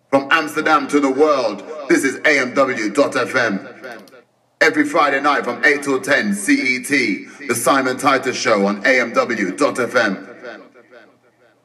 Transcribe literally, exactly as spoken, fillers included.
From Amsterdam to the world, this is A M W dot F M. Every Friday night from eight till ten C E T, the Simon Titus Show on A M W dot F M.